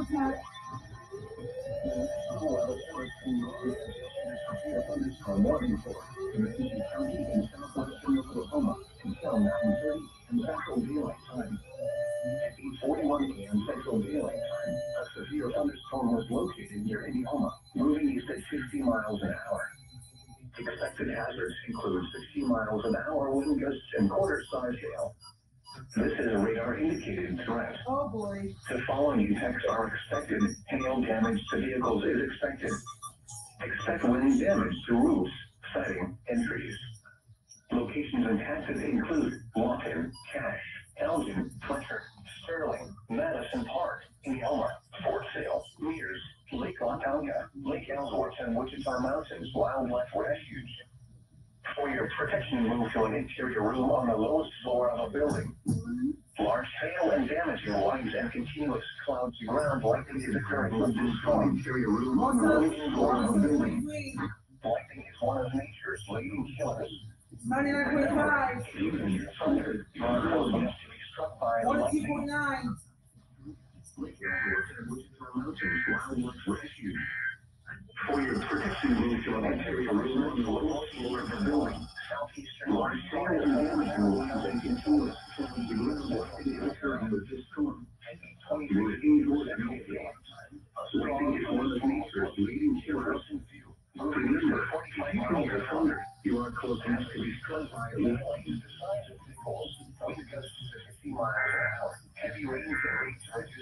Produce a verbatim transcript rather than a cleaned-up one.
Thunderstorm warning for Mississippi County in southwestern Oklahoma until nine thirty and Central Daylight Time. At eight forty-one a m Central Daylight Time, a severe thunderstorm was located near Indiana, moving east at fifty miles an hour. Expected hazards include sixty miles an hour wind gusts and quarter-size hail. This is a radar-indicated threat. Oh boy. The following effects are expected. Hail damage to vehicles is expected. Expect wind damage to roofs, siding, and trees. Locations impacted include Lawton, Cache, Elgin, Fletcher, Sterling, Madison Park, Indiana, Fort Sale, Mears, Lake Ontario, Lake Ellsworth, and Wichita Mountains Wildlife Refuge. For your protection, move to an interior room on the lowest floor of a building. Large hail and damaging winds and continuous clouds to ground lightning is occurring with this storm. Interior room on the lowest floor of a building. Lightning is one of nature's leading killers. ninety-nine point five. Even thunder, you are close enough to be struck by lightning. one point nine. Lake Ellsworth and Wichita Mountains Wildlife Refuge. For your protection, move to an interior room on the lowest floor of the building. Southeastern large hail and damaging winds and continuous clouds to ground lightning is occurring with this storm. twenty-three indoors and outdoors. Lightning is one of nature's leading killers. Remember, if you can hear thunder, you are close enough to be struck by lightning. Wind gusts to fifty miles an hour. Heavy rain can reach